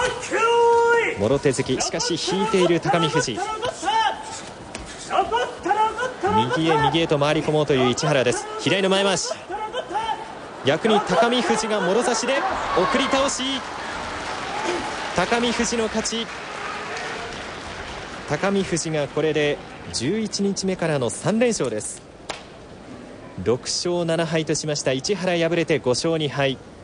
もろ手突き、しかし引いている高見富士。右へ右へと回り込もうという市原です。左の前回し、逆に高見富士がもろ差しで送り倒し、高見富士の勝ち。高見富士がこれで11日目からの3連勝です。6勝7敗としました。市原敗れて5勝2敗。